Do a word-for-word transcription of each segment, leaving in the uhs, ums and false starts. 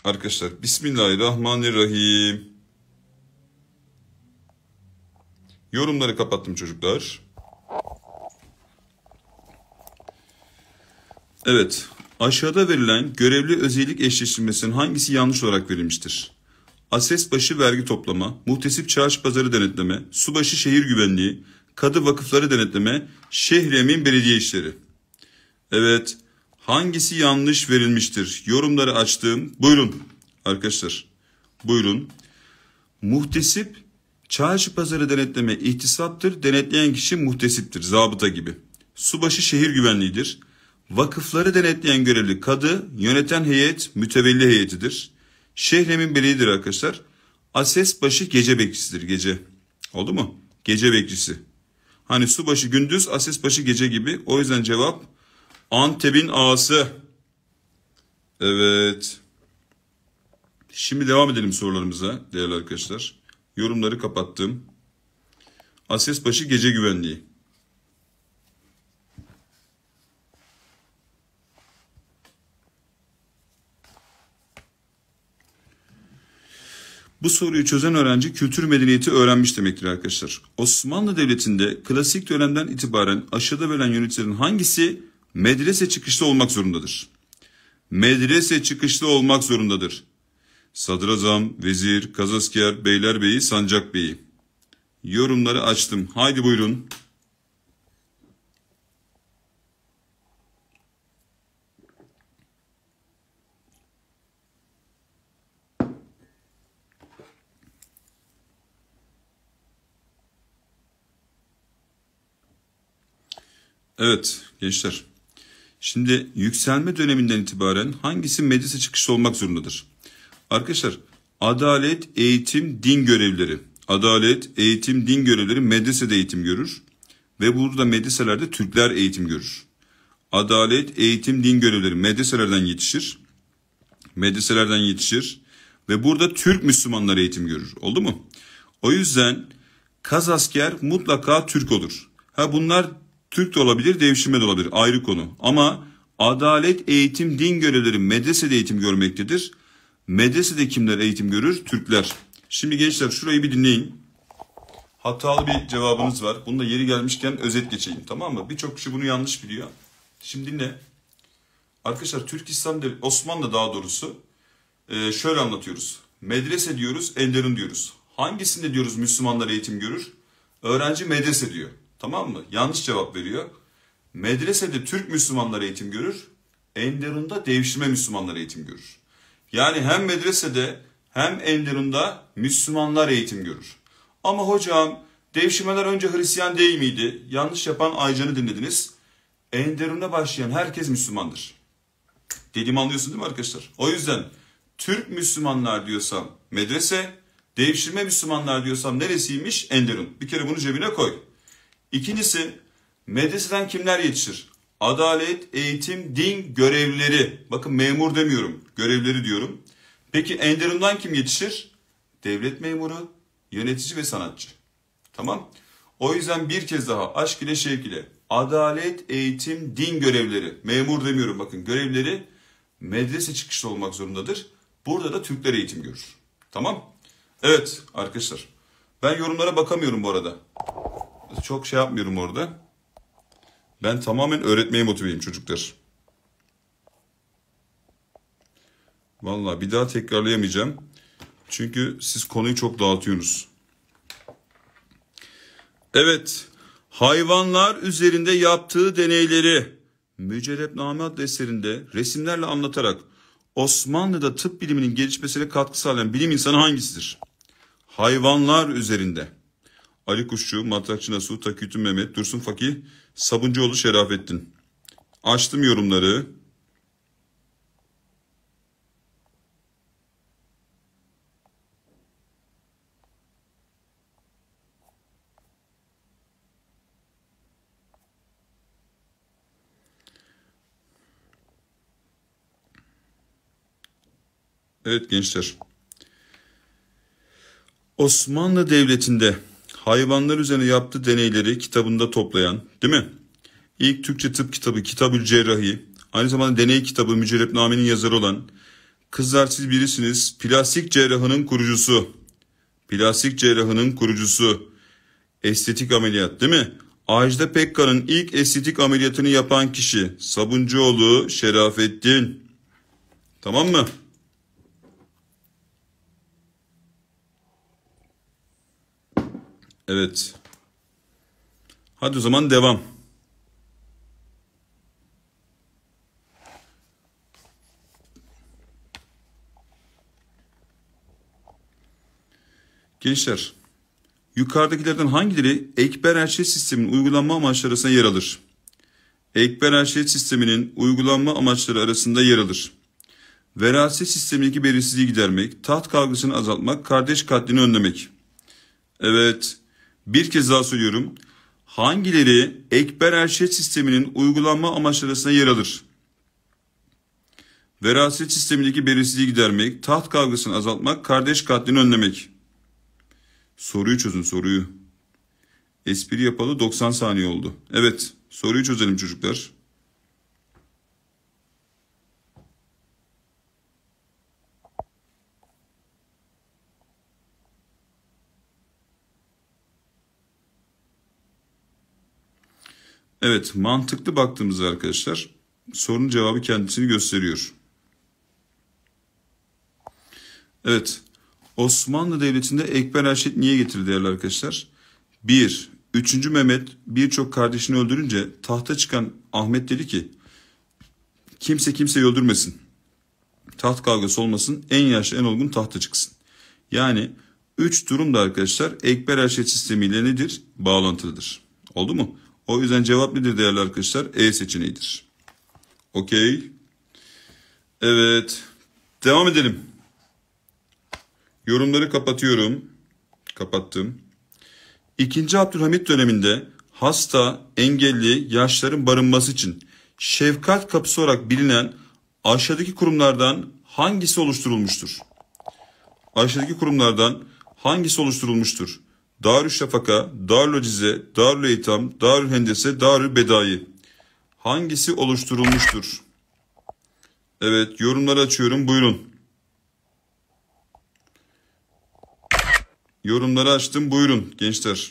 Arkadaşlar Bismillahirrahmanirrahim. Yorumları kapattım çocuklar. Evet. Aşağıda verilen görevli özellik eşleştirmesinin hangisi yanlış olarak verilmiştir? Ases başı vergi toplama, muhtesip çarşı pazarı denetleme, subaşı şehir güvenliği, kadı vakıfları denetleme, şehri emin belediye işleri. Evet. Hangisi yanlış verilmiştir? Yorumları açtım. Buyurun arkadaşlar. Buyurun. Muhtesip çarşı pazarı denetleme ihtisaptır. Denetleyen kişi muhtesiptir. Zabıta gibi. Subaşı şehir güvenliğidir. Vakıfları denetleyen görevli kadı, yöneten heyet mütevelli heyetidir. Şehremin belidir arkadaşlar. Ases başı gece bekçisidir. Gece. Oldu mu? Gece bekçisi. Hani subaşı gündüz, ases başı gece gibi. O yüzden cevap Antep'in ağası. Evet. Şimdi devam edelim sorularımıza değerli arkadaşlar. Yorumları kapattım. Ases başı gece güvenliği. Bu soruyu çözen öğrenci kültür medeniyeti öğrenmiş demektir arkadaşlar. Osmanlı Devleti'nde klasik dönemden itibaren aşağıda verilen yöneticilerin hangisi medrese çıkışlı olmak zorundadır? Medrese çıkışlı olmak zorundadır. Sadrazam, vezir, kazasker, beylerbeyi, sancakbeyi. Yorumları açtım. Haydi buyurun. Evet gençler. Şimdi yükselme döneminden itibaren hangisi medrese çıkışlı olmak zorundadır? Arkadaşlar adalet, eğitim, din görevlileri. Adalet, eğitim, din görevlileri medresede eğitim görür. Ve burada medreselerde Türkler eğitim görür. Adalet, eğitim, din görevlileri medreselerden yetişir. Medreselerden yetişir. Ve burada Türk Müslümanları eğitim görür. Oldu mu? O yüzden kazasker mutlaka Türk olur. Ha bunlar Türk de olabilir, devşirme de olabilir. Ayrı konu. Ama adalet, eğitim, din görevlileri medresede eğitim görmektedir. Medresede kimler eğitim görür? Türkler. Şimdi gençler şurayı bir dinleyin. Hatalı bir cevabınız var. Bunu da yeri gelmişken özet geçeyim. Tamam mı? Birçok kişi bunu yanlış biliyor. Şimdi dinle. Arkadaşlar Türk İslam Devleti, Osmanlı daha doğrusu e, şöyle anlatıyoruz. Medrese diyoruz, Enderun diyoruz. Hangisinde diyoruz Müslümanlar eğitim görür? Öğrenci medrese diyor. Tamam mı? Yanlış cevap veriyor. Medresede Türk Müslümanlar eğitim görür. Enderun'da devşirme Müslümanlar eğitim görür. Yani hem medresede hem Enderun'da Müslümanlar eğitim görür. Ama hocam devşirmeler önce Hristiyan değil miydi? Yanlış yapan Aycan'ı dinlediniz. Enderun'da başlayan herkes Müslümandır. Dediğimi anlıyorsun değil mi arkadaşlar? O yüzden Türk Müslümanlar diyorsam medrese, devşirme Müslümanlar diyorsam neresiymiş? Enderun. Bir kere bunu cebine koy. İkincisi medreseden kimler yetişir? Adalet, eğitim, din görevlileri. Bakın memur demiyorum, görevlileri diyorum. Peki Enderun'dan kim yetişir? Devlet memuru, yönetici ve sanatçı. Tamam. O yüzden bir kez daha aşk ile şevk ile adalet, eğitim, din görevlileri. Memur demiyorum bakın görevlileri medrese çıkışlı olmak zorundadır. Burada da Türkler eğitim görür. Tamam. Evet arkadaşlar. Ben yorumlara bakamıyorum bu arada. Çok şey yapmıyorum orada. Ben tamamen öğretmeye motiveyim çocuklar. Vallahi bir daha tekrarlayamayacağım. Çünkü siz konuyu çok dağıtıyorsunuz. Evet. Hayvanlar üzerinde yaptığı deneyleri Mücerrebname adlı eserinde resimlerle anlatarak Osmanlı'da tıp biliminin gelişmesine katkı sağlayan bilim insanı hangisidir? Hayvanlar üzerinde. Ali Kuşçu, Matrakçı Nasuh, Takiyütün Mehmet, Dursun Fakih, Sabuncuoğlu Şerafettin. Açtım yorumları. Evet gençler. Osmanlı Devleti'nde hayvanlar üzerine yaptığı deneyleri kitabında toplayan, değil mi? İlk Türkçe tıp kitabı Kitabül Cerrahi, aynı zamanda deney kitabı Mücerrebname'nin yazarı olan Kızlar siz birisiniz. Plastik cerrahının kurucusu. Plastik cerrahının kurucusu. Estetik ameliyat değil mi? Ajda Pekkan'ın ilk estetik ameliyatını yapan kişi. Sabuncuoğlu Şerafettin. Tamam mı? Evet. Hadi o zaman devam. Gençler, yukarıdakilerden hangileri Ekber Erşet sisteminin uygulanma amaçları arasında yer alır? Ekber Erşet sisteminin uygulanma amaçları arasında yer alır. Veraset sistemindeki belirsizliği gidermek, taht kavgasını azaltmak, kardeş katlini önlemek. Evet, bir kez daha söylüyorum. Hangileri Ekber Erşet sisteminin uygulanma amaçları arasında yer alır? Veraset sistemindeki belirsizliği gidermek, taht kavgasını azaltmak, kardeş katlini önlemek. Soruyu çözün, soruyu. Espri yapalı doksan saniye oldu. Evet, soruyu çözelim çocuklar. Evet, mantıklı baktığımızda arkadaşlar sorunun cevabı kendisini gösteriyor. Evet, Osmanlı Devleti'nde Ekber Erşet niye getirildi değerli arkadaşlar? Bir, üçüncü Mehmet birçok kardeşini öldürünce tahta çıkan Ahmet dedi ki kimse kimseyi öldürmesin. Taht kavgası olmasın, en yaşlı en olgun tahta çıksın. Yani üç durum da arkadaşlar Ekber Erşet sistemiyle nedir? Bağlantılıdır. Oldu mu? O yüzden cevap nedir değerli arkadaşlar? E seçeneğidir. Okey. Evet. Devam edelim. Yorumları kapatıyorum. Kapattım. İkinci Abdülhamit döneminde hasta, engelli, yaşların barınması için şefkat kapısı olarak bilinen aşağıdaki kurumlardan hangisi oluşturulmuştur? Aşağıdaki kurumlardan hangisi oluşturulmuştur? Darüşşafaka, Darülcize, Darül Eytam, Darül Hendese, Darül Bedai. Hangisi oluşturulmuştur? Evet, yorumları açıyorum. Buyurun. Yorumları açtım. Buyurun gençler.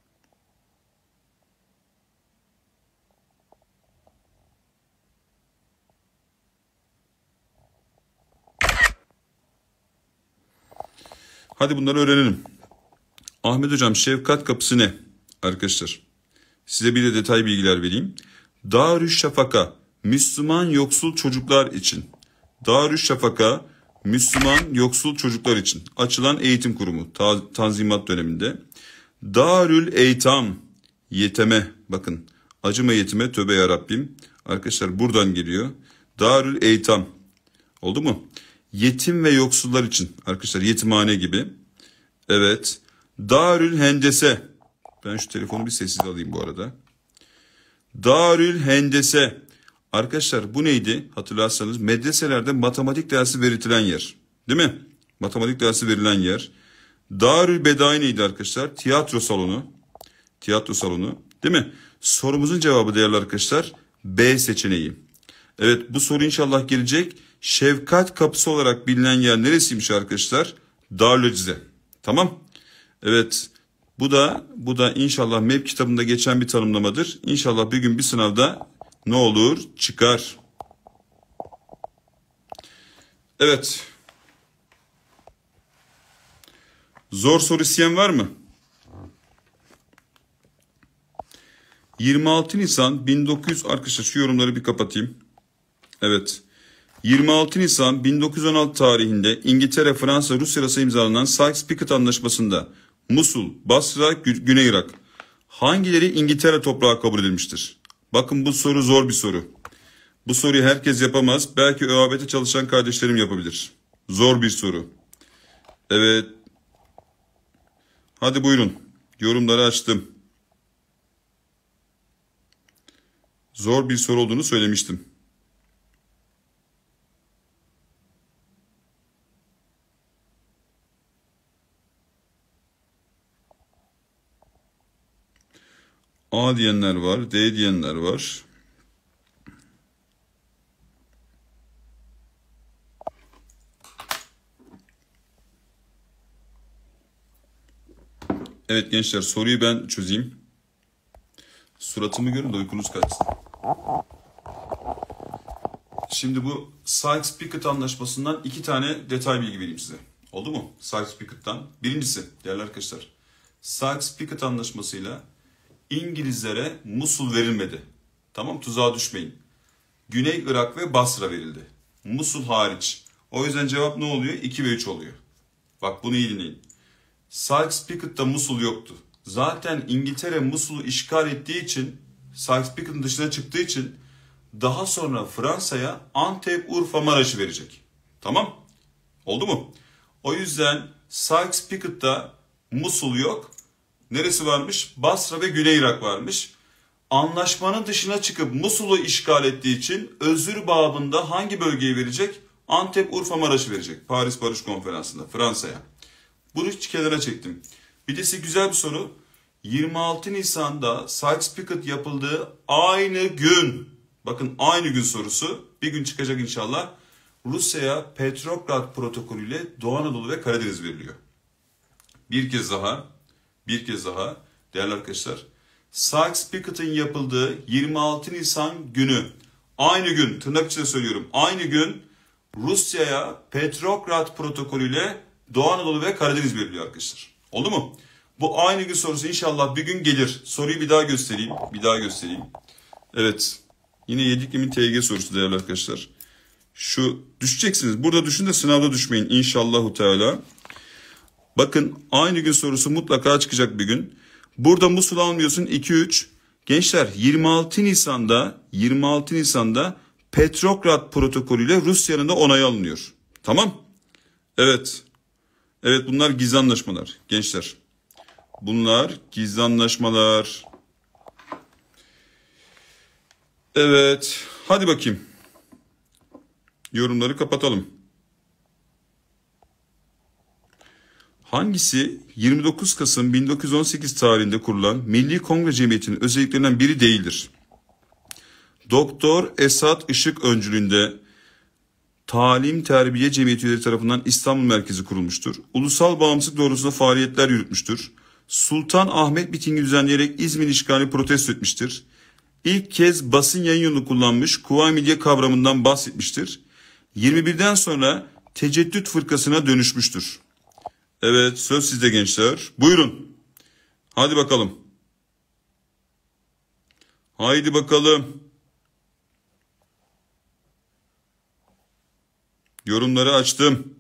Hadi bunları öğrenelim. Ahmet hocam şefkat kapısı ne? Arkadaşlar size bir de detay bilgiler vereyim. Darüşşafaka Müslüman yoksul çocuklar için. Darüşşafaka Müslüman yoksul çocuklar için açılan eğitim kurumu ta Tanzimat döneminde. Darül Eytam yeteme, bakın acıma yetime tövbe ya Rabbim. Arkadaşlar buradan geliyor. Darül Eytam. Oldu mu? Yetim ve yoksullar için arkadaşlar, yetimhane gibi. Evet. Darül Hendese. Ben şu telefonu bir sessiz alayım bu arada. Darül Hendese. Arkadaşlar bu neydi? Hatırlarsanız medreselerde matematik dersi verilen yer. Değil mi? Matematik dersi verilen yer. Darül Bedai neydi arkadaşlar? Tiyatro salonu. Tiyatro salonu. Değil mi? Sorumuzun cevabı değerli arkadaşlar B seçeneği. Evet, bu soru inşallah gelecek. Şefkat kapısı olarak bilinen yer neresiymiş arkadaşlar? Darülcize. Tamam. Evet. Bu da bu da inşallah M E P kitabında geçen bir tanımlamadır. İnşallah bir gün bir sınavda ne olur? Çıkar. Evet. Zor soru isteyen var mı? yirmi altı Nisan bin dokuz yüz, arkadaşlar şu yorumları bir kapatayım. Evet. yirmi altı Nisan bin dokuz yüz on altı tarihinde İngiltere, Fransa, Rusya arasında imzalanan Sykes-Picot Anlaşması'nda Musul, Basra, Güney Irak hangileri İngiltere toprağı kabul edilmiştir? Bakın bu soru zor bir soru. Bu soruyu herkes yapamaz. Belki ÖAB'de çalışan kardeşlerim yapabilir. Zor bir soru. Evet. Hadi buyurun. Yorumları açtım. Zor bir soru olduğunu söylemiştim. A diyenler var, D diyenler var. Evet gençler, soruyu ben çözeyim. Suratımı görün de uykunuz kaçsın. Şimdi bu Sykes-Picot anlaşmasından iki tane detay bilgi vereyim size. Oldu mu? Sykes-Picot'tan. Birincisi değerli arkadaşlar. Sykes-Picot anlaşmasıyla İngilizlere Musul verilmedi. Tamam, tuzağa düşmeyin. Güney Irak ve Basra verildi. Musul hariç. O yüzden cevap ne oluyor? iki ve üç oluyor. Bak bunu iyi dinleyin. Sykes-Picot'ta Musul yoktu. Zaten İngiltere Musul'u işgal ettiği için, Sykes-Picot'un dışına çıktığı için daha sonra Fransa'ya Antep, Urfa, Maraş'ı verecek. Tamam? Oldu mu? O yüzden Sykes-Picot'ta Musul yok. Neresi varmış? Basra ve Güney Irak varmış. Anlaşmanın dışına çıkıp Musul'u işgal ettiği için özür babında hangi bölgeyi verecek? Antep, Urfa, Maraş'ı verecek. Paris Barış Konferansı'nda Fransa'ya. Bunu hiç kenara çektim. Bir de size güzel bir soru. yirmi altı Nisan'da Sykes-Picot yapıldığı aynı gün, bakın aynı gün sorusu, bir gün çıkacak inşallah. Rusya'ya Petrograd protokolü ile Doğu Anadolu ve Karadeniz veriliyor. Bir kez daha, bir kez daha değerli arkadaşlar. Sykes-Picot'un yapıldığı yirmi altı Nisan günü, aynı gün, tırnak içinde söylüyorum, aynı gün Rusya'ya Petrograd protokolü ile Doğu Anadolu ve Karadeniz veriliyor arkadaşlar. Oldu mu? Bu aynı gün sorusu inşallah bir gün gelir. Soruyu bir daha göstereyim. Bir daha göstereyim. Evet. Yine Yedikli'nin T G sorusu değerli arkadaşlar. Şu düşeceksiniz. Burada düşün de sınavda düşmeyin. İnşallahu Teala. Bakın aynı gün sorusu mutlaka çıkacak bir gün. Burada Musul almıyorsun iki üç. Gençler yirmi altı Nisan'da yirmi altı Nisan'da Petrograd protokolüyle Rusya'nın da onayı alınıyor. Tamam? Evet. Evet, bunlar gizli anlaşmalar gençler. Bunlar gizli anlaşmalar. Evet. Hadi bakayım. Yorumları kapatalım. Hangisi yirmi dokuz Kasım bin dokuz yüz on sekiz tarihinde kurulan Milli Kongre Cemiyeti'nin özelliklerinden biri değildir? Doktor Esat Işık öncülüğünde Talim Terbiye Cemiyeti üyeleri tarafından İstanbul merkezi kurulmuştur. Ulusal bağımsızlık doğrultusunda faaliyetler yürütmüştür. Sultan Ahmet mitingi düzenleyerek İzmir işgali protesto etmiştir. İlk kez basın yayın yolunu kullanmış, Kuvayi Milliye kavramından bahsetmiştir. yirmi birden sonra Teceddüt Fırkasına dönüşmüştür. Evet, söz sizde gençler. Buyurun. Hadi bakalım. Haydi bakalım. Yorumları açtım.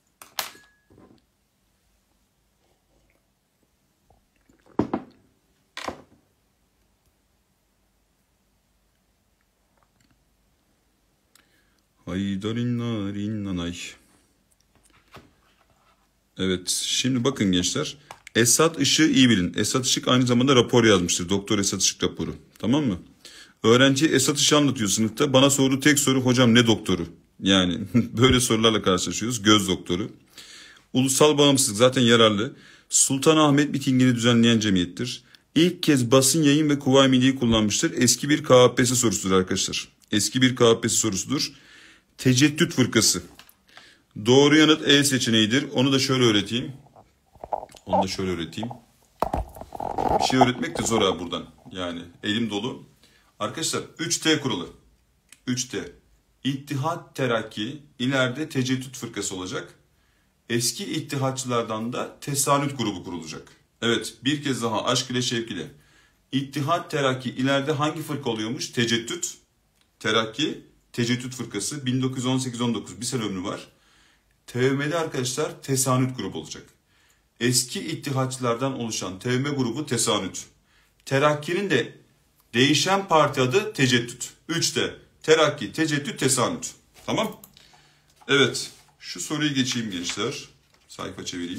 Haydarinnarinanay. Evet, şimdi bakın gençler. Esat Işık'ı iyi bilin. Esat Işık aynı zamanda rapor yazmıştır. Doktor Esat Işık raporu. Tamam mı? Öğrenci Esat Işık'ı anlatıyor sınıfta. Bana sorduğu tek soru, hocam ne doktoru? Yani böyle sorularla karşılaşıyoruz. Göz doktoru. Ulusal bağımsızlık zaten yararlı. Sultan Ahmet mitingini düzenleyen cemiyettir. İlk kez basın yayın ve Kuvayi Milliye'yi kullanmıştır. Eski bir K H P S sorusudur arkadaşlar. Eski bir K H P S sorusudur. Teceddüt Fırkası. Doğru yanıt E seçeneğidir. Onu da şöyle öğreteyim. Onu da şöyle öğreteyim. Bir şey öğretmek de zor abi buradan. Yani elim dolu. Arkadaşlar üç T kuralı. üç T. İttihat Terakki ileride Teceddüt Fırkası olacak. Eski ittihatçılardan da Tesanüt grubu kurulacak. Evet, bir kez daha aşk ile şevk ile. İttihat Terakki ileride hangi fırka oluyormuş? Teceddüt. Terakki, Teceddüt Fırkası bin dokuz yüz on sekiz on dokuz bir sene ömrü var. T V M'de arkadaşlar Tesanüt grubu olacak. Eski ittihatçılardan oluşan T V M grubu Tesanüt. Terakki'nin de değişen parti adı Teceddüt. üç T. Terakki, Teceddüt, Tesanüt. Tamam. Evet. Şu soruyu geçeyim gençler. Sayfa çevireyim.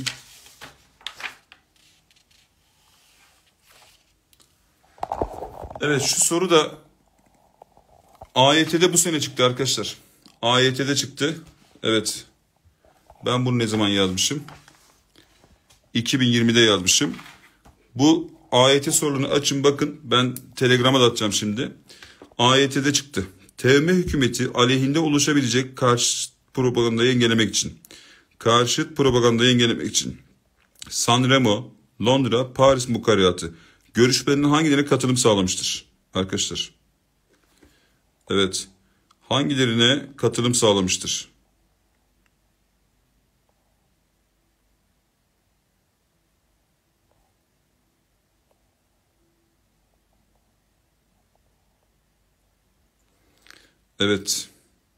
Evet, şu soru da A Y T'de bu sene çıktı arkadaşlar. A Y T'de çıktı. Evet. Ben bunu ne zaman yazmışım? iki bin yirmide yazmışım. Bu A Y T sorularını açın bakın. Ben Telegram'a da atacağım şimdi. A Y T'de çıktı. T V M hükümeti aleyhinde oluşabilecek karşı propagandayı engellemek için. Karşıt propagandayı engellemek için. Sanremo, Londra, Paris Mukavvelatı. Görüşmelerinin hangilerine katılım sağlamıştır? Arkadaşlar. Evet. Hangilerine katılım sağlamıştır? Evet.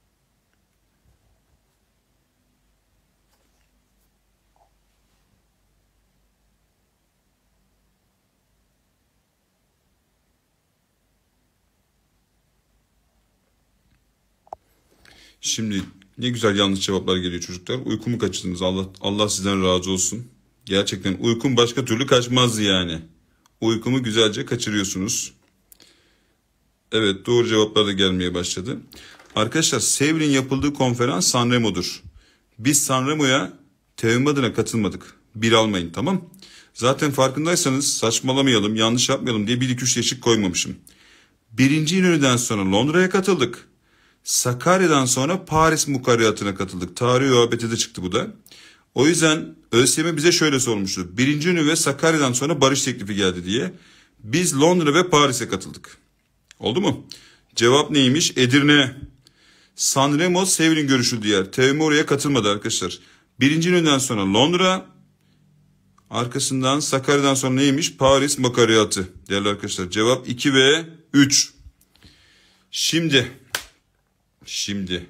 Şimdi ne güzel yanlış cevaplar geliyor çocuklar. Uykumu kaçırdınız. Allah Allah sizden razı olsun. Gerçekten uykum başka türlü kaçmazdı yani. Uykumu güzelce kaçırıyorsunuz. Evet, doğru cevaplar da gelmeye başladı. Arkadaşlar, Sevr'in yapıldığı konferans Sanremo'dur. Biz Sanremo'ya T V M adına katılmadık. Bir almayın, tamam. Zaten farkındaysanız saçmalamayalım, yanlış yapmayalım diye bir iki üç yeşik koymamışım. Birinci İnönü'den sonra Londra'ya katıldık. Sakarya'dan sonra Paris Mukavvelatı'na katıldık. Tarih-i Öğabeti'de çıktı bu da. O yüzden ÖSYM bize şöyle sormuştu. Birinci İnönü ve Sakarya'dan sonra barış teklifi geldi diye. Biz Londra ve Paris'e katıldık. Oldu mu? Cevap neymiş? Edirne. Sanremo Sevr'in görüşüldüğü yer. T V M oraya katılmadı arkadaşlar. Birinci İnönü'den sonra Londra. Arkasından Sakarya'dan sonra neymiş? Paris Mukavvelatı. Değerli arkadaşlar, cevap iki ve üç. Şimdi. Şimdi.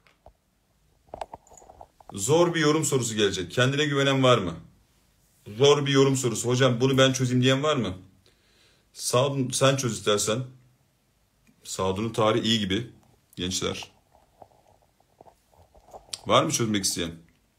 Zor bir yorum sorusu gelecek. Kendine güvenen var mı? Zor bir yorum sorusu. Hocam bunu ben çözeyim diyen var mı? Sadun, sen çöz istersen. Sadun'un tarihi iyi gibi. Gençler. Var mı çözmek isteyen?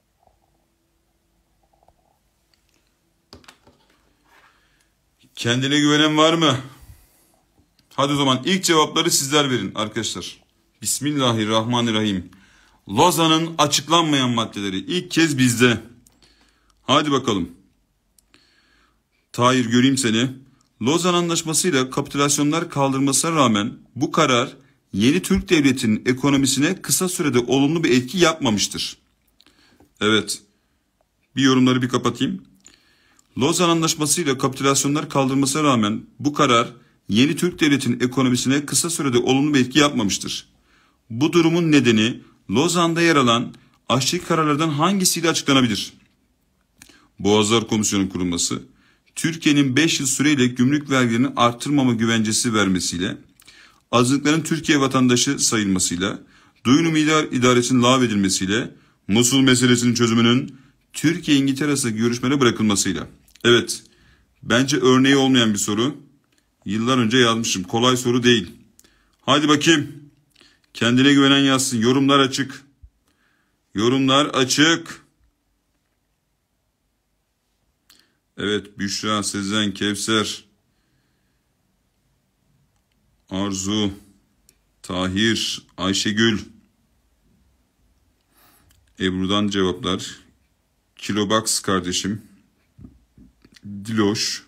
Kendine güvenen var mı? Hadi o zaman ilk cevapları sizler verin arkadaşlar. Bismillahirrahmanirrahim. Lozan'ın açıklanmayan maddeleri ilk kez bizde. Hadi bakalım. Tahir, göreyim seni. Lozan Anlaşması'yla kapitülasyonlar kaldırmasına rağmen bu karar yeni Türk Devleti'nin ekonomisine kısa sürede olumlu bir etki yapmamıştır. Evet. Bir yorumları bir kapatayım. Lozan Anlaşması'yla kapitülasyonlar kaldırmasına rağmen bu karar yeni Türk Devleti'nin ekonomisine kısa sürede olumlu bir etki yapmamıştır. Bu durumun nedeni Lozan'da yer alan aşçılık kararlardan hangisiyle açıklanabilir? Boğazlar Komisyonu kurulması, Türkiye'nin beş yıl süreyle gümrük vergilerini artırmama güvencesi vermesiyle, azınlıkların Türkiye vatandaşı sayılmasıyla, Duyunum İdaresi'nin lağvedilmesiyle, Musul meselesinin çözümünün Türkiye-İngiltere arası görüşmelere bırakılmasıyla. Evet, bence örneği olmayan bir soru. Yıllar önce yazmışım. Kolay soru değil. Hadi bakayım. Kendine güvenen yazsın. Yorumlar açık. Yorumlar açık. Evet, Büşra, Sezen, Kevser, Arzu, Tahir, Ayşegül. Ebru'dan cevaplar. Kilobox kardeşim. Diloş.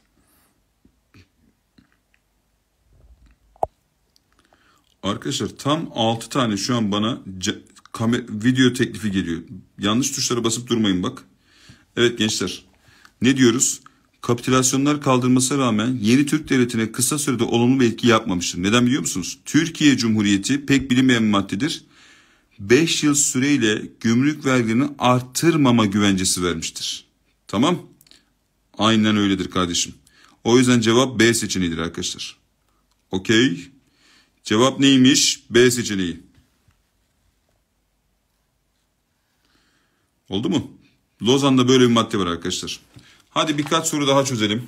Arkadaşlar tam altı tane şu an bana video teklifi geliyor. Yanlış tuşlara basıp durmayın bak. Evet gençler. Ne diyoruz? Kapitülasyonlar kaldırmasına rağmen yeni Türk Devleti'ne kısa sürede olumlu bir etki yapmamıştır. Neden biliyor musunuz? Türkiye Cumhuriyeti pek bilinmeyen bir maddedir. beş yıl süreyle gümrük vergilerini artırmama güvencesi vermiştir. Tamam? Aynen öyledir kardeşim. O yüzden cevap B seçeneğidir arkadaşlar. Okey. Cevap neymiş? B seçeneği. Oldu mu? Lozan'da böyle bir madde var arkadaşlar. Hadi birkaç soru daha çözelim.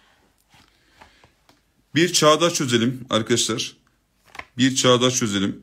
Bir çağdaş çözelim arkadaşlar. Bir çağdaş çözelim.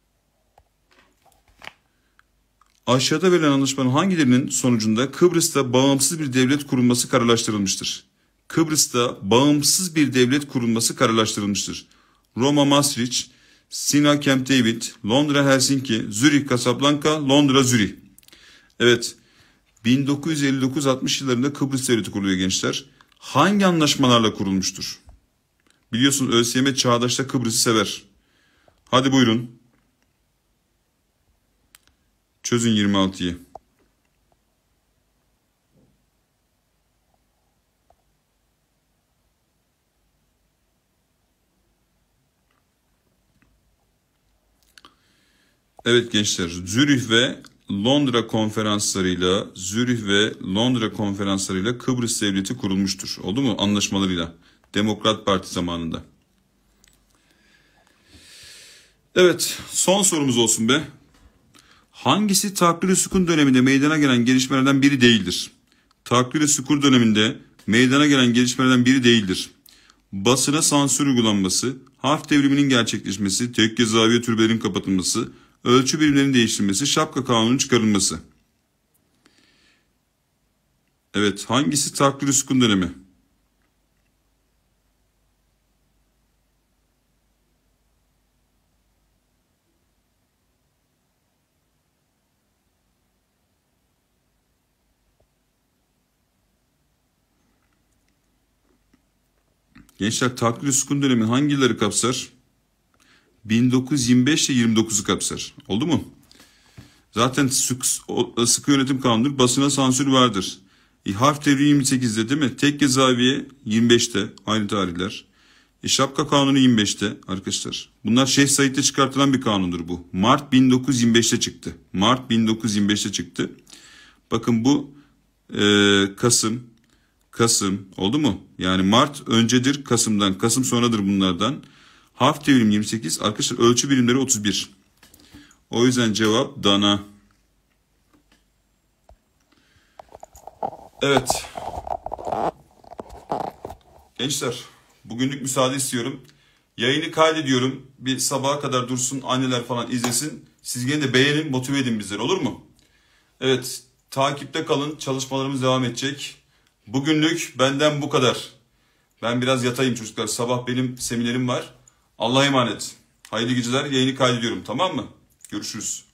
Aşağıda verilen anlaşmanın hangilerinin sonucunda Kıbrıs'ta bağımsız bir devlet kurulması kararlaştırılmıştır? Kıbrıs'ta bağımsız bir devlet kurulması kararlaştırılmıştır. Roma Maastricht, Sina Camp David, Londra Helsinki, Zürih Casablanca, Londra Zürih. Evet. bin dokuz yüz elli dokuz altmış yıllarında Kıbrıs Devleti kuruluyor gençler. Hangi anlaşmalarla kurulmuştur? Biliyorsunuz ÖSYM çağdaşta Kıbrıs'ı sever. Hadi buyurun. Çözün yirmi altıyı. Evet gençler, Zürih ve Londra konferanslarıyla Zürih ve Londra konferanslarıyla Kıbrıs Devleti kurulmuştur. Oldu mu? Anlaşmalarıyla. Demokrat Parti zamanında. Evet, son sorumuz olsun be. Hangisi Takriri Sükun döneminde meydana gelen gelişmelerden biri değildir? Takriri Sükun döneminde meydana gelen gelişmelerden biri değildir. Basına sansür uygulanması, harf devriminin gerçekleşmesi, tekke zaviye türbelerin kapatılması, ölçü birimlerinin değiştirilmesi, şapka kanunun çıkarılması. Evet, hangisi Takriri Sükun dönemi? Gençler, Takriri Sükun dönemi hangi yılları kapsar? bin dokuz yüz yirmi beş ile yirmi dokuzu kapsar. Oldu mu? Zaten sıkı, sıkı yönetim kanunudur. Basına sansür vardır. E, harf devrimi yirmi sekizde değil mi? Tekke zaviye yirmi beşte. Aynı tarihler. E, şapka kanunu yirmi beşte arkadaşlar. Bunlar Şeyh Said'de çıkartılan bir kanundur bu. Mart bin dokuz yüz yirmi beşte çıktı. Mart bin dokuz yüz yirmi beşte çıktı. Bakın bu e, Kasım. Kasım. Oldu mu? Yani Mart öncedir Kasım'dan. Kasım sonradır bunlardan. Harf devrim yirmi sekiz. Arkadaşlar ölçü birimleri otuz bir. O yüzden cevap Dana. Evet. Gençler, bugünlük müsaade istiyorum. Yayını kaydediyorum. Bir sabaha kadar dursun, anneler falan izlesin. Siz gene de beğenin, motive edin bizleri, olur mu? Evet, takipte kalın. Çalışmalarımız devam edecek. Bugünlük benden bu kadar. Ben biraz yatayım çocuklar. Sabah benim seminerim var. Allah'a emanet. Hayırlı geceler. Yayını kaydediyorum, tamam mı? Görüşürüz.